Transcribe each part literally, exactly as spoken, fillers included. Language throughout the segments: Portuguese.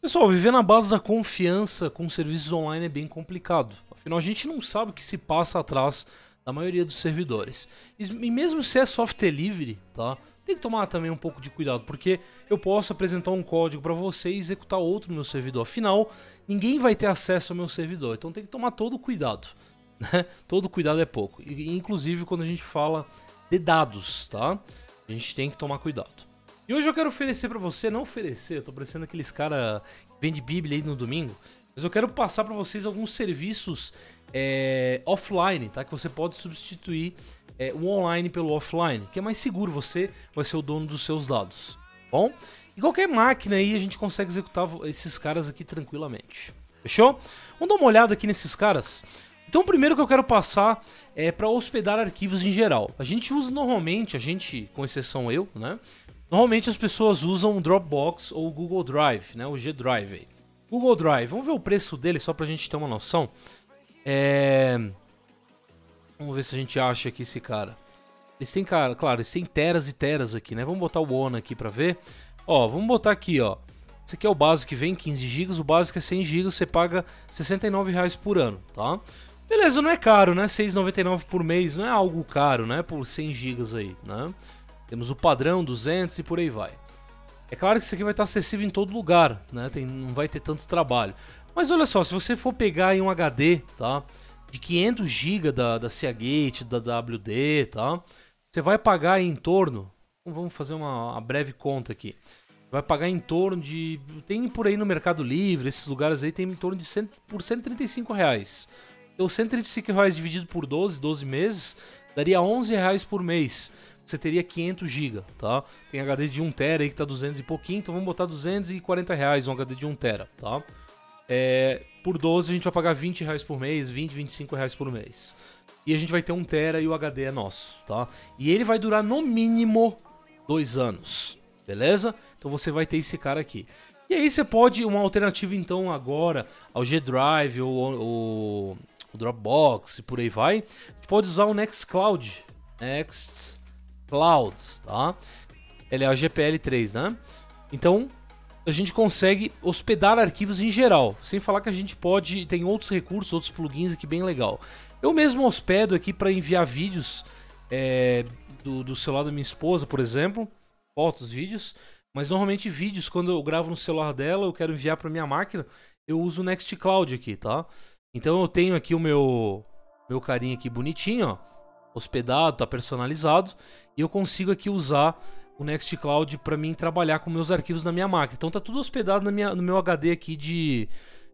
Pessoal, viver na base da confiança com serviços online é bem complicado. Afinal, a gente não sabe o que se passa atrás da maioria dos servidores. E mesmo se é software livre, tá? Tem que tomar também um pouco de cuidado, porque eu posso apresentar um código para você e executar outro no meu servidor. Afinal, ninguém vai ter acesso ao meu servidor, então tem que tomar todo o cuidado, né? Todo cuidado é pouco. E, inclusive quando a gente fala de dados, tá? A gente tem que tomar cuidado. E hoje eu quero oferecer para você, não oferecer, eu tô parecendo aqueles cara que vende bíblia aí no domingo, mas eu quero passar para vocês alguns serviços é, offline, tá? Que você pode substituir é, o online pelo offline, que é mais seguro, você vai ser o dono dos seus dados, bom? E qualquer máquina aí a gente consegue executar esses caras aqui tranquilamente, fechou? Vamos dar uma olhada aqui nesses caras. Então o primeiro que eu quero passar é para hospedar arquivos em geral. A gente usa normalmente, a gente, com exceção eu, né? Normalmente as pessoas usam o Dropbox ou o Google Drive, né? O G Drive aí. Google Drive, vamos ver o preço dele só pra gente ter uma noção. É... Vamos ver se a gente acha aqui esse cara. Eles têm, cara, claro, eles têm teras e teras aqui, né? Vamos botar o ONE aqui pra ver. Ó, vamos botar aqui, ó. Esse aqui é o básico que vem, quinze gigas, o básico é cem gigas, você paga sessenta e nove reais por ano, tá? Beleza, não é caro, né? seis reais e noventa e nove centavos por mês, não é algo caro, né? Por cem gigas aí, né? Temos o padrão, duzentos e por aí vai. É claro que isso aqui vai estar acessível em todo lugar, né? Tem, não vai ter tanto trabalho. Mas olha só, se você for pegar aí um H D, tá? De quinhentos gigas da, da Seagate, da W D, tá? Você vai pagar em torno... Vamos fazer uma, uma breve conta aqui. Vai pagar em torno de... Tem por aí no Mercado Livre, esses lugares aí tem em torno de cem, por cento e trinta e cinco reais. Então cento e trinta e cinco reais dividido por doze, doze meses, daria onze reais por mês. Você teria quinhentos gigas, tá? Tem H D de um tera aí que tá duzentos e pouquinho, então vamos botar duzentos e quarenta reais um H D de um tera, tá? É, por doze a gente vai pagar vinte reais por mês, vinte, vinte e cinco reais por mês. E a gente vai ter um tera e o H D é nosso, tá? E ele vai durar no mínimo dois anos, beleza? Então você vai ter esse cara aqui. E aí você pode, uma alternativa então agora ao G Drive ou o, o Dropbox e por aí vai, a gente pode usar o Nextcloud. Next... Clouds, tá? Ele é a G P L três, né? Então, a gente consegue hospedar arquivos em geral. Sem falar que a gente pode... Tem outros recursos, outros plugins aqui bem legal. Eu mesmo hospedo aqui para enviar vídeos é, do, do celular da minha esposa, por exemplo. Fotos, vídeos. Mas normalmente vídeos, quando eu gravo no celular dela, eu quero enviar para minha máquina, eu uso o Nextcloud aqui, tá? Então eu tenho aqui o meu, meu carinha aqui bonitinho, ó. Hospedado, tá personalizado, e eu consigo aqui usar o Nextcloud para mim trabalhar com meus arquivos na minha máquina. Então tá tudo hospedado na minha, no meu H D aqui de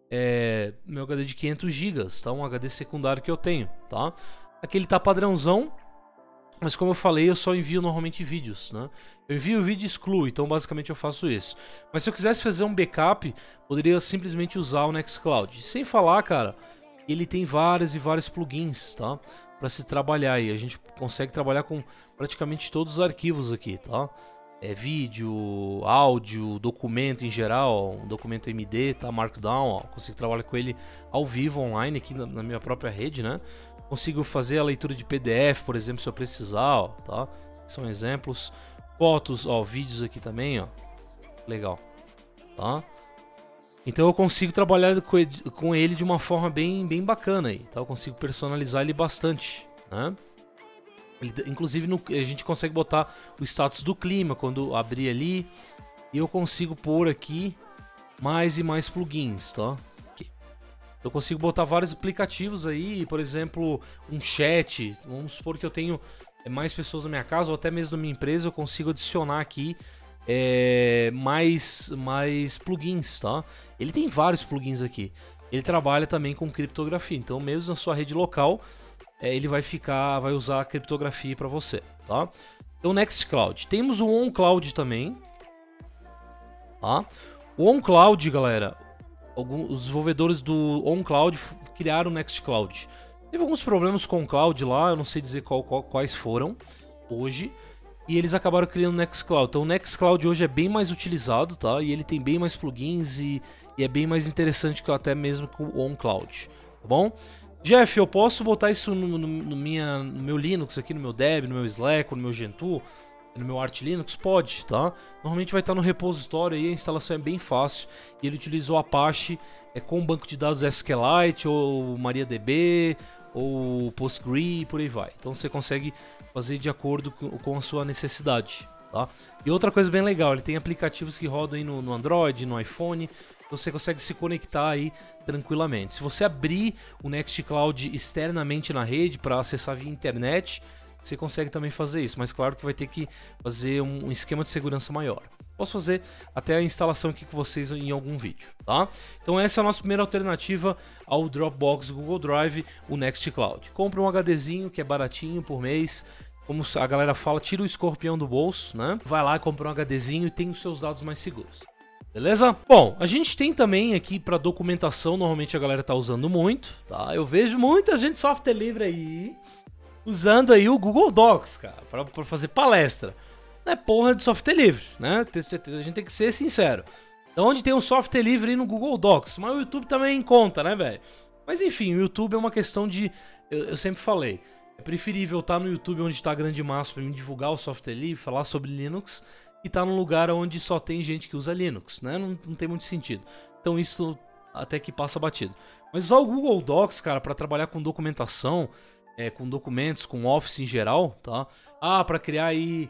é, meu H D de quinhentos gigas, tá? Um H D secundário que eu tenho, tá? Aqui ele tá padrãozão, mas como eu falei, eu só envio normalmente vídeos, né? Eu envio o vídeo e excluo, então basicamente eu faço isso. Mas se eu quisesse fazer um backup, poderia simplesmente usar o Nextcloud. Sem falar, cara, ele tem vários e vários plugins, tá? Para se trabalhar aí, a gente consegue trabalhar com praticamente todos os arquivos aqui, tá? É vídeo, áudio, documento em geral, um documento M D, tá? Markdown, ó, consigo trabalhar com ele ao vivo, online, aqui na, na minha própria rede, né? Consigo fazer a leitura de P D F, por exemplo, se eu precisar, ó, tá? São exemplos. Fotos, ó, vídeos aqui também, ó. Legal, tá? Então eu consigo trabalhar com ele de uma forma bem, bem bacana aí, tá? Eu consigo personalizar ele bastante, né? Ele, inclusive no, a gente consegue botar o status do clima quando abrir ali. E eu consigo pôr aqui mais e mais plugins, tá? Aqui. Eu consigo botar vários aplicativos aí, por exemplo, um chat. Vamos supor que eu tenho mais pessoas na minha casa ou até mesmo na minha empresa, eu consigo adicionar aqui É, mais, mais plugins, tá? Ele tem vários plugins aqui. Ele trabalha também com criptografia, então mesmo na sua rede local, é, ele vai ficar, vai usar a criptografia para você, tá? Então Nextcloud. Temos o OnCloud também, tá? O OnCloud, galera, alguns, os desenvolvedores do OnCloud criaram o Nextcloud. Teve alguns problemas com o Cloud lá, eu não sei dizer qual, qual, quais foram hoje. E eles acabaram criando o Nextcloud. Então o Nextcloud hoje é bem mais utilizado, tá? E ele tem bem mais plugins e, e é bem mais interessante que até mesmo com o OnCloud, tá bom? Jeff, eu posso botar isso no, no, no, minha, no meu Linux aqui, no meu Debian, no meu Slack, no meu Gentoo? no meu Arch Linux? Pode, tá? Normalmente vai estar no repositório aí, a instalação é bem fácil. E ele utiliza o Apache é, com o banco de dados SQLite ou MariaDB ou Postgre e por aí vai. Então você consegue fazer de acordo com a sua necessidade, tá? E outra coisa bem legal, ele tem aplicativos que rodam aí no, no Android, no iPhone, então você consegue se conectar aí tranquilamente. Se você abrir o Nextcloud externamente na rede para acessar via internet, você consegue também fazer isso, mas claro que vai ter que fazer um, um esquema de segurança maior. Posso fazer até a instalação aqui com vocês em algum vídeo, tá? Então essa é a nossa primeira alternativa ao Dropbox Google Drive, o Nextcloud. Compre um HDzinho que é baratinho por mês, como a galera fala, tira o escorpião do bolso, né? Vai lá, compra um HDzinho e tem os seus dados mais seguros. Beleza? Bom, a gente tem também aqui para documentação, normalmente a galera tá usando muito, tá? Eu vejo muita gente software livre aí usando aí o Google Docs, cara, para fazer palestra. Não é porra de software livre, né? A gente tem que ser sincero. Então, onde tem um software livre aí no Google Docs, mas o YouTube também conta, né, velho? Mas enfim, o YouTube é uma questão de... Eu, eu sempre falei, é preferível estar no YouTube onde está a grande massa para me divulgar o software livre, falar sobre Linux, e estar num lugar onde só tem gente que usa Linux, né? Não, não tem muito sentido. Então isso até que passa batido. Mas usar o Google Docs, cara, para trabalhar com documentação, é, com documentos, com Office em geral, tá? Ah, para criar aí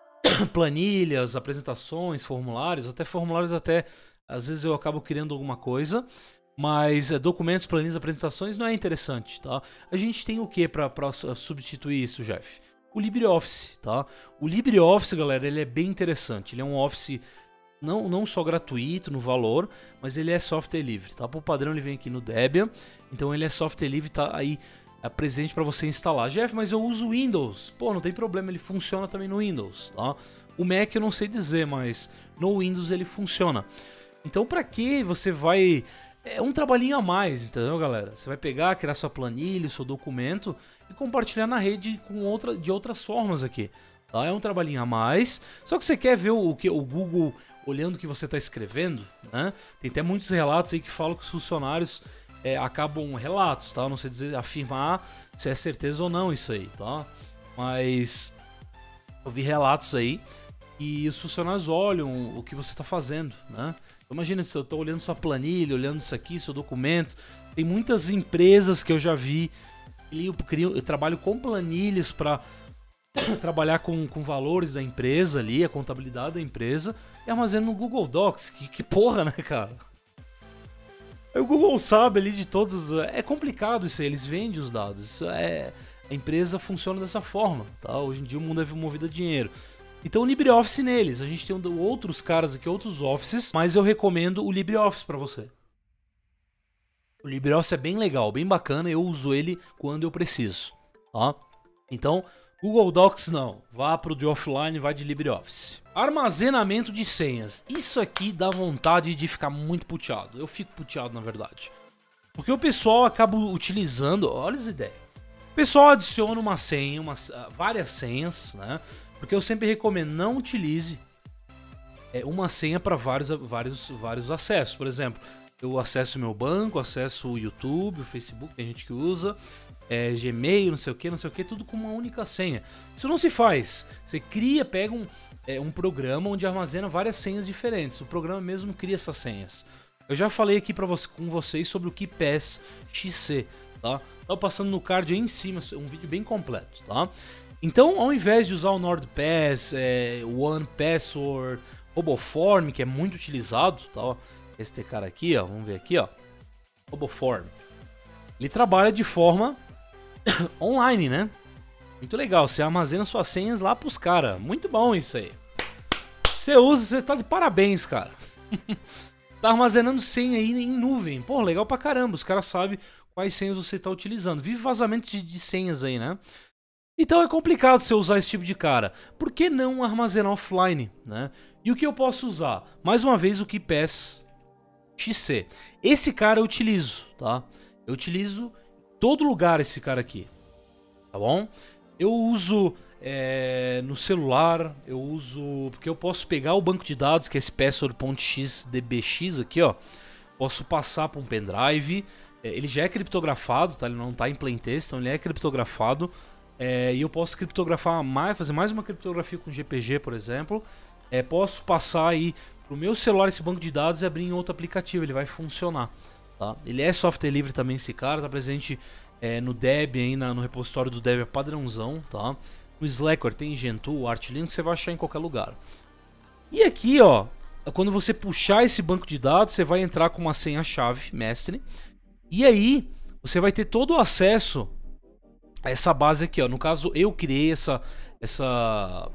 planilhas, apresentações, formulários, até formulários até, às vezes eu acabo criando alguma coisa, mas é, documentos, planilhas, apresentações não é interessante, tá? A gente tem o que para substituir isso, Jeff? O LibreOffice, tá? O LibreOffice, galera, ele é bem interessante, ele é um Office não, não só gratuito no valor, mas ele é software livre, tá? Por padrão ele vem aqui no Debian, então ele é software livre, tá aí é presente para você instalar. Jeff, mas eu uso Windows. Pô, não tem problema, ele funciona também no Windows, tá? O Mac eu não sei dizer, mas no Windows ele funciona. Então para que você vai... É um trabalhinho a mais, entendeu, galera? Você vai pegar, criar sua planilha, seu documento e compartilhar na rede com outra, de outras formas aqui, tá? É um trabalhinho a mais. Só que você quer ver o, que, o Google olhando o que você está escrevendo, né? Tem até muitos relatos aí que falam que os funcionários... É, acabam relatos, tá? Não sei dizer, afirmar se é certeza ou não isso aí, tá? Mas eu vi relatos aí e os funcionários olham o que você está fazendo, né? Imagina se eu estou olhando sua planilha, olhando isso aqui, seu documento. Tem muitas empresas que eu já vi, eu, eu, eu trabalho com planilhas para trabalhar com, com valores da empresa ali, a contabilidade da empresa, e armazeno no Google Docs. Que, que porra, né, cara? O Google sabe ali de todos... É complicado isso aí, eles vendem os dados. Isso é, a empresa funciona dessa forma, tá? Hoje em dia o mundo é movido a dinheiro. Então o LibreOffice neles. A gente tem outros caras aqui, outros offices, mas eu recomendo o LibreOffice para você. O LibreOffice é bem legal, bem bacana, eu uso ele quando eu preciso, tá? Então... Google Docs não, vá pro de offline, vai de LibreOffice. Armazenamento de senhas. Isso aqui dá vontade de ficar muito puteado. Eu fico puteado, na verdade. Porque o pessoal acaba utilizando... Olha as ideias. O pessoal adiciona uma senha, umas, várias senhas, né? Porque eu sempre recomendo, não utilize é, uma senha para vários, vários, vários acessos. Por exemplo, eu acesso o meu banco, acesso o YouTube, o Facebook, tem gente que usa... É, Gmail, não sei o que, não sei o que, tudo com uma única senha. Isso não se faz. Você cria, pega um, é, um programa onde armazena várias senhas diferentes. O programa mesmo cria essas senhas. Eu já falei aqui pra você, com vocês sobre o KeePass X C, tá? Tá passando no card aí em cima, um vídeo bem completo, tá? Então, ao invés de usar o NordPass, é, OnePassword, RoboForm, que é muito utilizado, tá? Esse cara aqui, ó, vamos ver aqui, ó, RoboForm. Ele trabalha de forma online, né? Muito legal, você armazena suas senhas lá pros caras. Muito bom isso aí. Você usa, você tá de parabéns, cara. Tá armazenando senha aí em nuvem. Pô, legal pra caramba. Os caras sabem quais senhas você tá utilizando. Vive vazamento de, de senhas aí, né? Então é complicado você usar esse tipo de cara. Por que não armazenar offline, né? E o que eu posso usar? Mais uma vez o KeePass X C. Esse cara eu utilizo, tá? Eu utilizo em todo lugar esse cara aqui, tá bom? Eu uso é, no celular, eu uso... Porque eu posso pegar o banco de dados, que é esse password.xdbx aqui, ó. Posso passar para um pendrive. É, ele já é criptografado, tá? Ele não tá em plain text, então ele é criptografado. É, e eu posso criptografar mais, fazer mais uma criptografia com G P G, por exemplo. É, posso passar aí pro meu celular esse banco de dados e abrir em outro aplicativo, ele vai funcionar. Tá? Ele é software livre também, esse cara, tá presente é, no Debian, aí na, no repositório do Debian padrãozão, tá? No Slackware tem Gentoo, Arch Linux, você vai achar em qualquer lugar. E aqui, ó, quando você puxar esse banco de dados, você vai entrar com uma senha-chave, mestre, e aí você vai ter todo o acesso a essa base aqui, ó. No caso, eu criei essa, essa,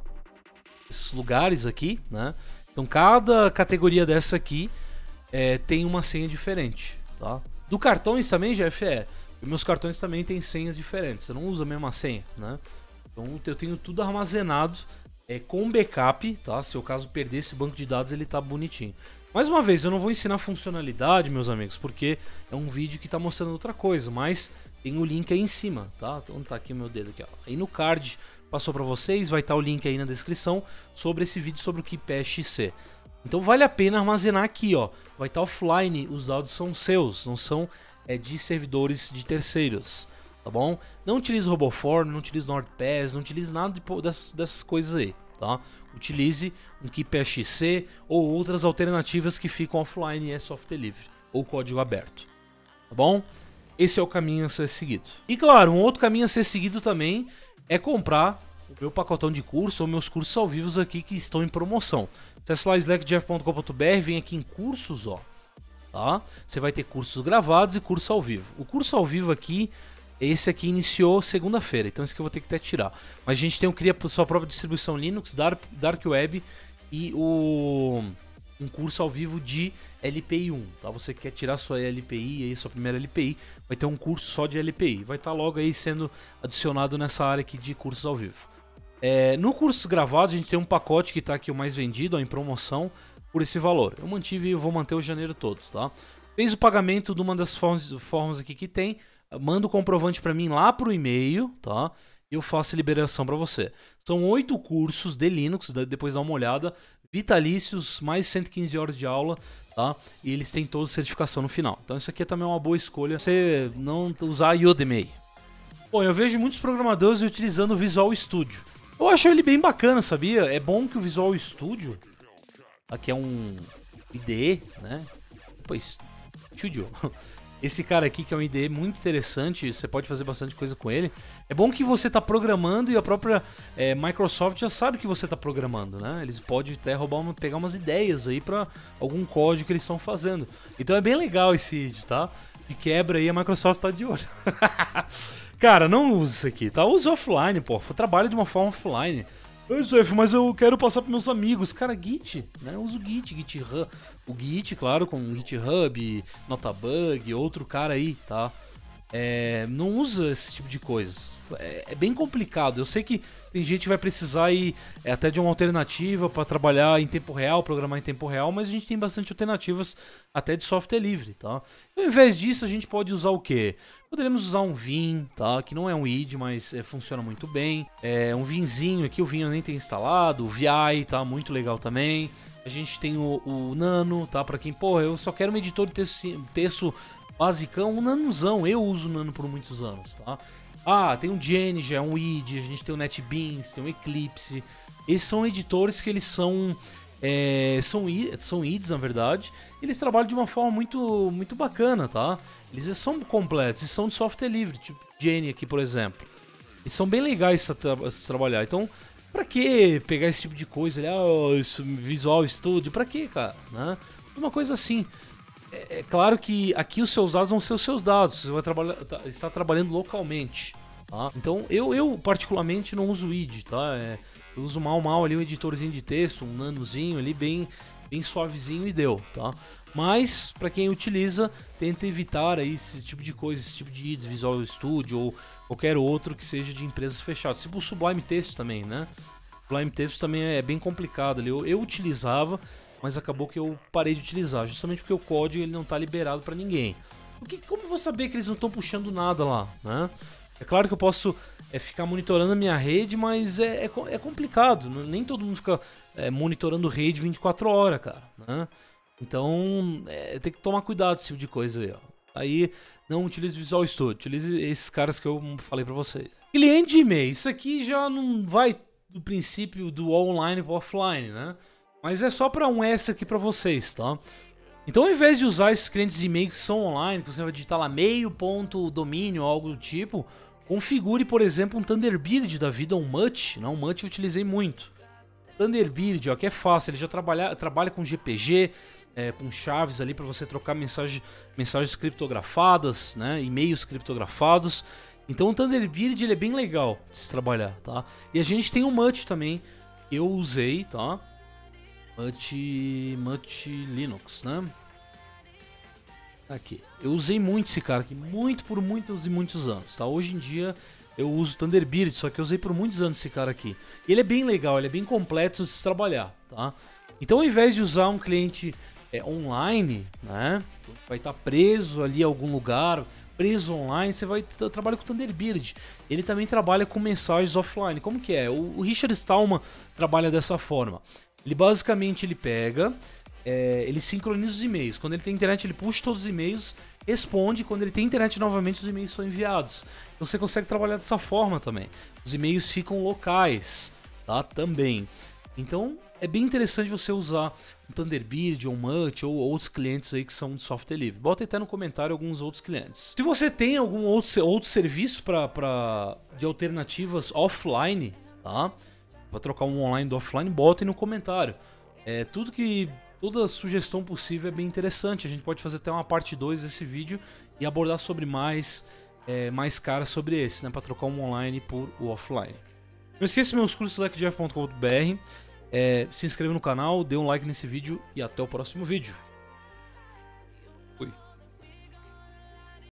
esses lugares aqui, né? Então cada categoria dessa aqui é, tem uma senha diferente, tá? Do cartões também, Jeff, é. Meus cartões também têm senhas diferentes, eu não uso a mesma senha, né? Então eu tenho tudo armazenado é, com backup, tá? Se eu caso perder esse banco de dados, ele tá bonitinho. Mais uma vez, eu não vou ensinar funcionalidade, meus amigos, porque é um vídeo que tá mostrando outra coisa, mas tem o link aí em cima, tá? Onde tá aqui o meu dedo aqui, ó. Aí no card passou para vocês, vai estar o link aí na descrição sobre esse vídeo sobre o que é X C. Então vale a pena armazenar aqui, ó. Vai estar offline, os dados são seus, não são é, de servidores de terceiros, tá bom? Não utilize RoboForm, não utilize NordPass, não utilize nada de, dessas, dessas coisas aí, tá? Utilize um Keep X C ou outras alternativas que ficam offline e é software livre ou código aberto, tá bom? Esse é o caminho a ser seguido. E claro, um outro caminho a ser seguido também é comprar o meu pacotão de curso ou meus cursos ao vivo aqui que estão em promoção. Acesse lá slack jeff ponto com ponto br, vem aqui em cursos, ó. Tá? Você vai ter cursos gravados e curso ao vivo. O curso ao vivo aqui, esse aqui iniciou segunda-feira, então esse aqui eu vou ter que até tirar. Mas a gente tem o Cria Sua Própria Distribuição Linux, Dark, Dark Web e o... um curso ao vivo de L P I um, tá? Você quer tirar sua L P I, aí, sua primeira L P I, vai ter um curso só de L P I. Vai estar logo aí sendo adicionado nessa área aqui de cursos ao vivo. É, no curso gravado a gente tem um pacote que está aqui o mais vendido, ó, em promoção, por esse valor. Eu mantive e eu vou manter o janeiro todo, tá? Fez o pagamento de uma das formas, formas aqui que tem, manda o comprovante para mim lá pro e-mail, tá? E eu faço a liberação para você. São oito cursos de Linux, depois dá uma olhada, vitalícios, mais cento e quinze horas de aula, tá? E eles têm toda a certificação no final. Então isso aqui é também uma boa escolha, você não usar Udemy. Bom, eu vejo muitos programadores utilizando o Visual Studio. Eu acho ele bem bacana, sabia? É bom que o Visual Studio, aqui é um I D E, né? Pois, Studio. Esse cara aqui que é um I D E muito interessante, você pode fazer bastante coisa com ele. É bom que você está programando e a própria é, Microsoft já sabe que você está programando, né? Eles podem até roubar uma, pegar umas ideias aí para algum código que eles estão fazendo. Então é bem legal esse vídeo, tá? De quebra aí a Microsoft tá de olho. Cara, não use isso aqui, tá? Use offline, pô. Trabalha de uma forma offline. Mas eu quero passar para meus amigos. Cara, Git, né? Usa o Git, GitHub. O Git, claro, com o GitHub, Notabug, outro cara aí, tá? É, não usa esse tipo de coisas. É, é bem complicado. Eu sei que tem gente que vai precisar ir, é, até de uma alternativa para trabalhar em tempo real, programar em tempo real, mas a gente tem bastante alternativas até de software livre, tá? Ao invés disso, a gente pode usar o quê? Poderíamos usar um Vim, tá? Que não é um I D, mas é, funciona muito bem. É um Vinzinho aqui, o Vim eu nem tenho instalado, o V I, tá? Muito legal também. A gente tem o, o Nano, tá? Para quem, pô, eu só quero um editor de texto, texto basicão, um nanozão. Eu uso o Nano por muitos anos, tá? Ah, tem o Geneja, é um I D, a gente tem o NetBeans, tem o Eclipse. Esses são editores que eles são é, são, são I Ds, na verdade. Eles trabalham de uma forma muito, muito bacana, tá? Eles são completos, eles são de software livre, tipo Gene aqui, por exemplo. Eles são bem legais a, tra a se trabalhar. Então, pra que pegar esse tipo de coisa? Ah, isso, Visual Studio, pra que, cara? Né? Uma coisa assim. É, é claro que aqui os seus dados vão ser os seus dados. Você vai trabalhar, tá, estar trabalhando localmente. Tá? Então, eu, eu particularmente não uso o I D, tá? É, eu uso mal, mal ali um editorzinho de texto, um nanozinho ali bem, bem suavezinho e deu, tá? Mas, para quem utiliza, tenta evitar aí esse tipo de coisa, esse tipo de I Ds, Visual Studio ou qualquer outro que seja de empresas fechadas. Tipo o Sublime Text também, né? Sublime Text também é bem complicado ali. Eu, eu utilizava, mas acabou que eu parei de utilizar, justamente porque o código ele não está liberado para ninguém. Porque, como eu vou saber que eles não estão puxando nada lá, né? É claro que eu posso é, ficar monitorando a minha rede, mas é, é, é complicado. Nem todo mundo fica é, monitorando rede vinte e quatro horas, cara, né? Então, é, tem que tomar cuidado com esse tipo de coisa aí, ó. Aí não utilize Visual Studio, utilize esses caras que eu falei para vocês. Cliente de e-mail, isso aqui já não vai do princípio do online para offline, né? Mas é só para um extra aqui para vocês, tá? Então, ao invés de usar esses clientes de e-mail que são online, que você vai digitar lá meio.domínio ou algo do tipo, configure, por exemplo, um Thunderbird da vida, um Mutt. Não, um Mutt eu utilizei muito. Thunderbird, ó, que é fácil, ele já trabalha, trabalha com G P G, é, com chaves ali para você trocar mensagem, mensagens criptografadas, né, e-mails criptografados. Então o Thunderbird ele é bem legal de se trabalhar, tá? E a gente tem o Mutt também, que eu usei, tá? Mutt, Mutt Linux, né? Aqui. Eu usei muito esse cara aqui, muito por muitos e muitos anos, tá? Hoje em dia eu uso Thunderbird, só que eu usei por muitos anos esse cara aqui. E ele é bem legal, ele é bem completo de se trabalhar, tá? Então ao invés de usar um cliente é, online, né? Vai estar preso ali em algum lugar, preso online, você vai trabalhar com o Thunderbird. Ele também trabalha com mensagens offline. Como que é? O, o Richard Stallman trabalha dessa forma. Ele basicamente ele pega, é, ele sincroniza os e-mails. Quando ele tem internet, ele puxa todos os e-mails, responde. Quando ele tem internet novamente, os e-mails são enviados. Então você consegue trabalhar dessa forma também. Os e-mails ficam locais, tá? Também. Então é bem interessante você usar um Thunderbird ou um Mutt ou outros clientes aí que são de software livre. Bota até no comentário alguns outros clientes. Se você tem algum outro, outro serviço pra, pra, de alternativas offline, tá? Para trocar um online do offline, bota aí no comentário. É, tudo que, toda sugestão possível é bem interessante. A gente pode fazer até uma parte dois desse vídeo e abordar sobre mais, é, mais caras sobre esse, né? Para trocar um online por o offline. Não esqueça meus cursos hack jeff ponto com ponto br. É, se inscreva no canal, dê um like nesse vídeo e até o próximo vídeo.